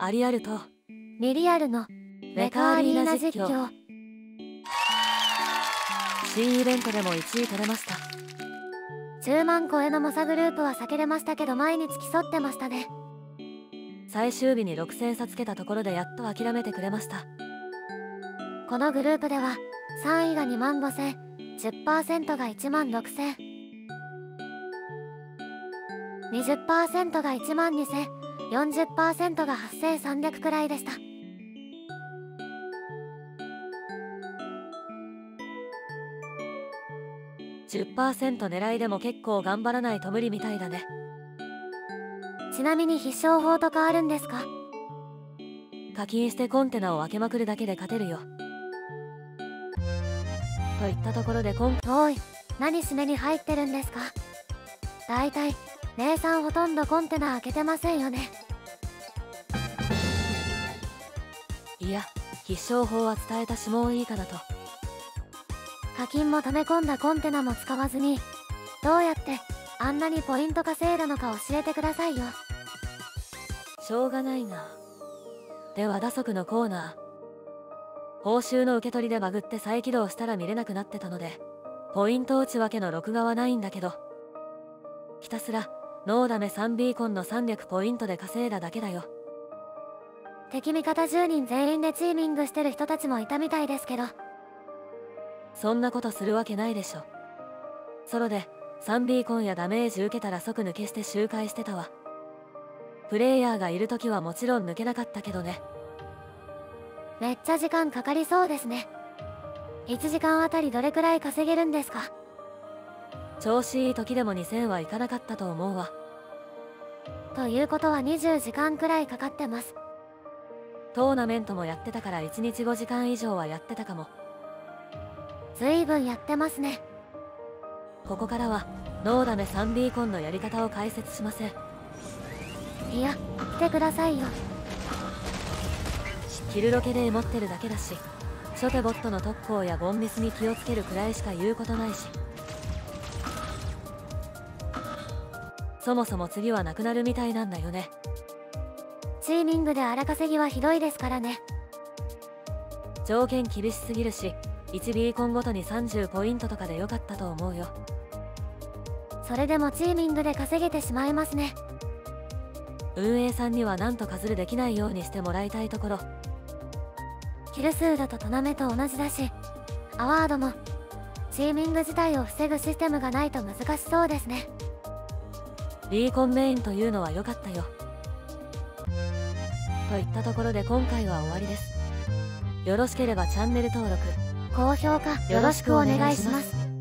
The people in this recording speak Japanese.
アリアルとミリアルのメカアリーナ実況。 新イベントでも1位取れました。 10万超えの猛者グループは避けれましたけど、毎日競ってましたね。 最終日に6000差つけたところでやっと諦めてくれました。 このグループでは3位が2万5000、10% が1万6000、20% が1万2000、40% が8300くらいでした。 10% 狙いでも結構頑張らないと無理みたいだね。 ちなみに必勝法とかあるんですか？ 課金してコンテナを分けまくるだけで勝てるよ。といったところでおい、何締めに入ってるんですか？だいたい姉さんほとんどコンテナ開けてませんよね。 いや、必勝法は伝えたしもういいかなと。 課金も溜め込んだコンテナも使わずに、どうやってあんなにポイント稼いだのか教えてくださいよ。 しょうがないな。では打足のコーナー。報酬の受け取りでバグって再起動したら見れなくなってたので、ポイント内訳の録画はないんだけど、ひたすらノーダメ3ビーコンの300ポイントで稼いだだけだよ。 敵味方10人全員でチーミングしてる人たちもいたみたいですけど。 そんなことするわけないでしょ。ソロで3ビーコンやダメージ受けたら即抜けして周回してたわ。プレイヤーがいる時はもちろん抜けなかったけどね。 めっちゃ時間かかりそうですね。1時間あたりどれくらい稼げるんですか？ 調子いい時でも2000はいかなかったと思うわ。 ということは20時間くらいかかってます。 トーナメントもやってたから1日5時間以上はやってたかも。 ずいぶんやってますね。 ここからはノーダメ3ビーコンのやり方を解説しません。 いや、来てくださいよ。 キルロケで持ってるだけだし、初手ボットの特攻やボンミスに気をつけるくらいしか言うことないし、そもそも次はなくなるみたいなんだよね。 チーミングで荒稼ぎはひどいですからね。 条件厳しすぎるし、1ビーコンごとに30ポイントとかでよかったと思うよ。 それでもチーミングで稼げてしまいますね。 運営さんにはなんとかズルできないようにしてもらいたいところ。 キル数だとトナメと同じだし、アワードもチーミング自体を防ぐシステムがないと難しそうですね。 ビーコンメインというのは良かったよ。といったところで今回は終わりです。よろしければチャンネル登録、 高評価よろしくお願いします。